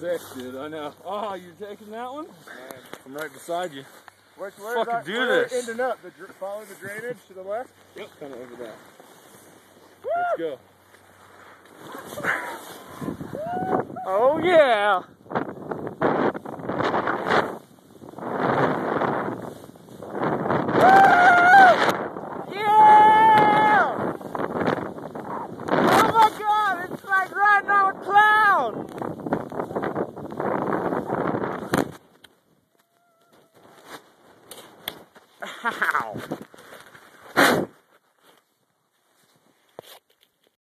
sick, dude. I know. Oh, you're taking that one? I'm right beside you. Where's Fucking do this. Ending up? Follow the drainage to the left? Yep, kind of over that. Let's go. Oh yeah!